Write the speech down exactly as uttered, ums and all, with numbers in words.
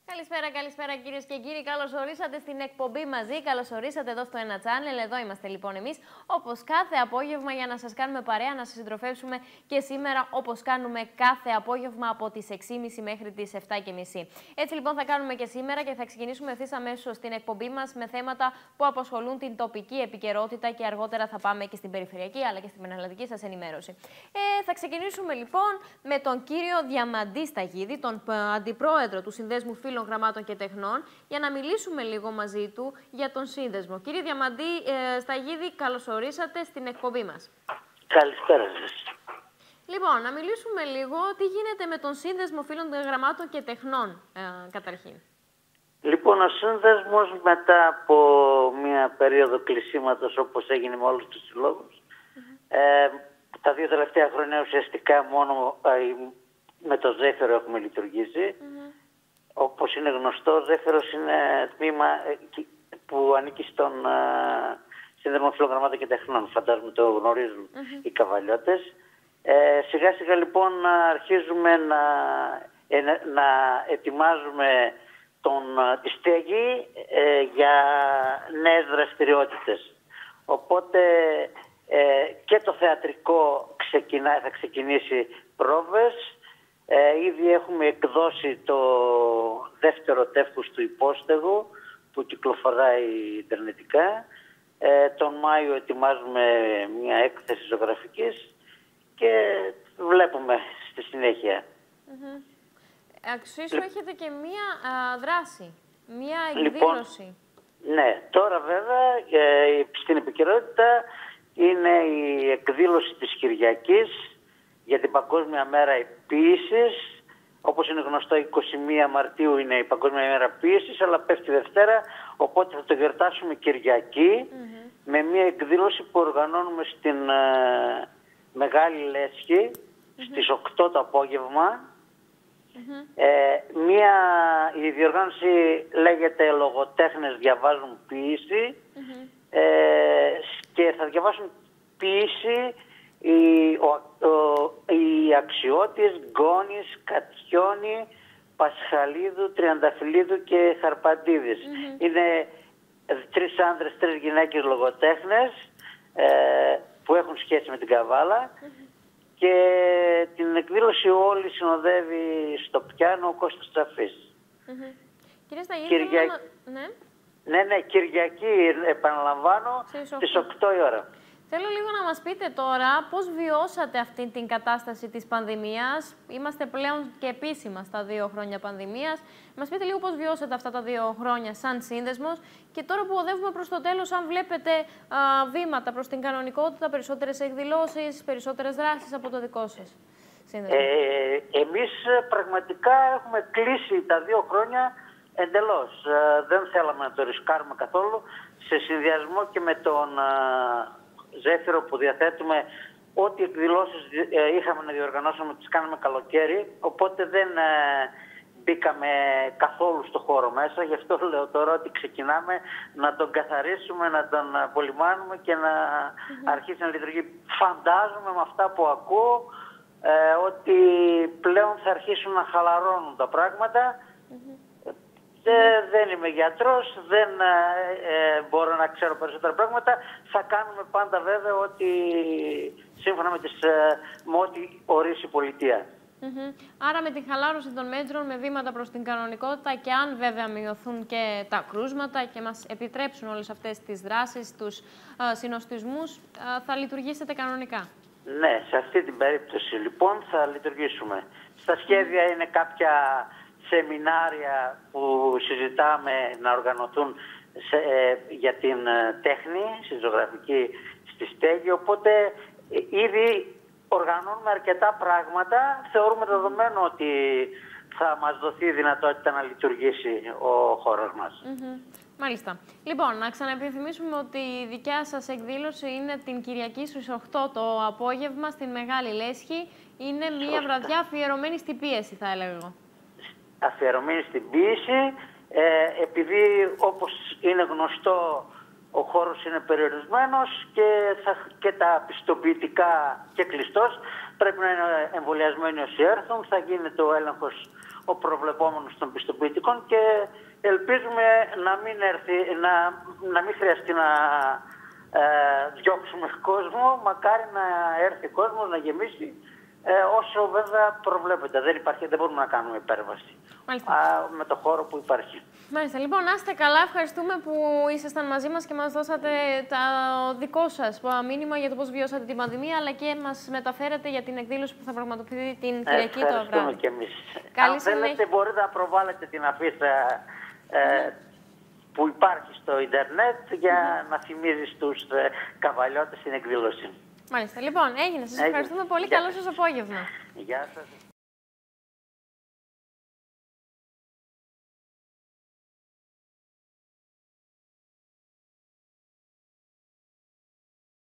Καλησπέρα, καλησπέρα κυρίες και κύριοι. Καλώς ορίσατε στην εκπομπή μαζί. Καλώς ορίσατε εδώ στο ένα Channel. Εδώ είμαστε λοιπόν εμείς, όπως κάθε απόγευμα, για να σας κάνουμε παρέα, να σας συντροφεύσουμε και σήμερα, όπως κάνουμε κάθε απόγευμα από τις έξι και μισή μέχρι τις επτά και μισή. Έτσι λοιπόν θα κάνουμε και σήμερα και θα ξεκινήσουμε ευθύς αμέσως στην εκπομπή μας με θέματα που απασχολούν την τοπική επικαιρότητα και αργότερα θα πάμε και στην περιφερειακή αλλά και στην πανελλαδική σας ενημέρωση. Ε, θα ξεκινήσουμε λοιπόν με τον κύριο Διαμαντή Σταγίδη, τον αντιπρόεδρο του Συνδέσμου Φίλων Γραμμάτων και Τεχνών, για να μιλήσουμε λίγο μαζί του για τον σύνδεσμο. Κύριε Διαμαντή ε, Σταγίδη, καλώς ορίσατε στην εκπομπή μας. Καλησπέρα σας. Λοιπόν, να μιλήσουμε λίγο τι γίνεται με τον Σύνδεσμο Φίλων Γραμμάτων και Τεχνών, ε, καταρχήν. Λοιπόν, ο σύνδεσμος μετά από μια περίοδο κλεισίματος, όπως έγινε με όλους τους συλλόγους, mm-hmm. ε, τα δύο τελευταία χρόνια ουσιαστικά μόνο ε, με το Ζέφερο έχουμε λειτουργήσει. Mm-hmm. Όπως είναι γνωστό, ο Ζέφερος είναι τμήμα που ανήκει στον uh, Σύνδεσμο Φίλων Γραμμάτων και Τεχνών. Φαντάζομαι το γνωρίζουν mm-hmm. οι καβαλιώτες. Ε, σιγά σιγά λοιπόν αρχίζουμε να, ε, να ετοιμάζουμε τον, τη στέγη ε, για νέες δραστηριότητες. Οπότε ε, και το θεατρικό ξεκινά, θα ξεκινήσει πρόβες. Ε, ήδη έχουμε εκδώσει το δεύτερο τεύχος του υπόστεγου που κυκλοφοράει ιντερνετικά. Ε, τον Μάιο ετοιμάζουμε μια έκθεση ζωγραφικής και βλέπουμε στη συνέχεια. Mm-hmm. Αξίσου Λ... έχετε και μία α, δράση, μία εκδήλωση. Λοιπόν, ναι, τώρα βέβαια ε, στην επικαιρότητα είναι η εκδήλωση της Κυριακής για την Παγκόσμια Μέρα Ποίησης. Όπως είναι γνωστό, εικοστή πρώτη Μαρτίου είναι η Παγκόσμια Μέρα Ποίησης, αλλά πέφτει Δευτέρα, οπότε θα το γιορτάσουμε Κυριακή mm-hmm. με μια εκδήλωση που οργανώνουμε στην ε, Μεγάλη Λέσχη mm-hmm. στις οκτώ το απόγευμα. Mm-hmm. Ε, μια, η διοργάνωση λέγεται «Λογοτέχνες διαβάζουν ποίηση» mm-hmm. ε, και θα διαβάσουν ποίηση Οι, ο, ο, οι Αξιώτης, Γκόνης, Κατιόνη, Πασχαλίδου, Τριανταφυλλίδου και Χαρπαντίδης. Mm-hmm. Είναι τρεις άνδρες, τρεις γυναίκες λογοτέχνες ε, που έχουν σχέση με την καβάλα mm-hmm. και την εκδήλωση όλη συνοδεύει στο πιάνο ο Κώστας Τσαφής. Mm-hmm. Κύριε Σταγίδη, Κυρια... να... ναι. ναι, ναι, Κυριακή επαναλαμβάνω στις οκτώ η ώρα. Θέλω λίγο να μας πείτε τώρα πώς βιώσατε αυτή την κατάσταση της πανδημίας. Είμαστε πλέον και επίσημα στα δύο χρόνια πανδημίας. Μας πείτε λίγο πώς βιώσατε αυτά τα δύο χρόνια σαν σύνδεσμος και τώρα που οδεύουμε προς το τέλος, αν βλέπετε α, βήματα προς την κανονικότητα, περισσότερες εκδηλώσεις, περισσότερες δράσεις από το δικό σας σύνδεσμο. Ε, εμείς πραγματικά έχουμε κλείσει τα δύο χρόνια εντελώς. Ε, δεν θέλαμε να το ρισκάρουμε καθόλου σε συνδυασμό και με τον Ζέφυρο που διαθέτουμε. Ό,τι εκδηλώσεις ε, είχαμε να διοργανώσουμε τις κάναμε καλοκαίρι, οπότε δεν ε, μπήκαμε καθόλου στο χώρο μέσα. Γι' αυτό λέω τώρα ότι ξεκινάμε να τον καθαρίσουμε, να τον πολυμάνουμε και να mm-hmm. αρχίσει να λειτουργεί. Φαντάζομαι με αυτά που ακούω ε, ότι πλέον θα αρχίσουν να χαλαρώνουν τα πράγματα. Mm-hmm. Ε, δεν είμαι γιατρός, δεν ε, μπορώ να ξέρω περισσότερα πράγματα. Θα κάνουμε πάντα βέβαια ότι σύμφωνα με, τις, ε, με ό,τι ορίσει η πολιτεία. Mm-hmm. Άρα με τη χαλάρωση των μέτρων, με βήματα προς την κανονικότητα και αν βέβαια μειωθούν και τα κρούσματα και μας επιτρέψουν όλες αυτές τις δράσεις, τους ε, συνοστισμούς, ε, θα λειτουργήσετε κανονικά. Ναι, σε αυτή την περίπτωση λοιπόν θα λειτουργήσουμε. Στα σχέδια είναι κάποια σεμινάρια που συζητάμε να οργανωθούν σε, ε, για την ε, τέχνη, στη ζωγραφική, στη στέγη, οπότε ε, ήδη οργανώνουμε αρκετά πράγματα. Θεωρούμε δεδομένο ότι θα μας δοθεί η δυνατότητα να λειτουργήσει ο χώρος μας. Mm-hmm. Μάλιστα. Λοιπόν, να ξαναεπιθυμίσουμε ότι η δικιά σας εκδήλωση είναι την Κυριακή στις οκτώ το απόγευμα στην Μεγάλη Λέσχη. Είναι μια Σωστά. βραδιά αφιερωμένη στην πίεση, θα έλεγα εγώ. Αφιερωμένη στην ποίηση, ε, επειδή όπως είναι γνωστό ο χώρος είναι περιορισμένος και, θα, και τα πιστοποιητικά και κλειστός πρέπει να είναι εμβολιασμένοι όσοι έρθουν, θα γίνει το έλεγχος ο προβλεπόμενος των πιστοποιητικών και ελπίζουμε να μην, έρθει, να, να μην χρειαστεί να ε, διώξουμε κόσμο, μακάρι να έρθει κόσμος, να γεμίσει ε, όσο βέβαια προβλέπεται. Δεν, υπάρχει, δεν μπορούμε να κάνουμε υπέρβαση α, με το χώρο που υπάρχει. Μάλιστα. Λοιπόν, να είστε καλά. Ευχαριστούμε που ήσασταν μαζί μας και μας δώσατε το δικό σας μήνυμα για το πώς βιώσατε την πανδημία, αλλά και μας μεταφέρετε για την εκδήλωση που θα πραγματοποιηθεί την Κυριακή το βράδυ. Ευχαριστούμε κι εμείς. Καλή Αν θέλετε, μπορείτε να προβάλλετε την αφίσα ε, που υπάρχει στο ίντερνετ για να θυμίζει στους ε, καβαλιώτες την εκδήλωση. Μάλιστα. Λοιπόν, έγινε. Σας ευχαριστούμε πολύ. Καλό σας απόγευμα. Γεια σας.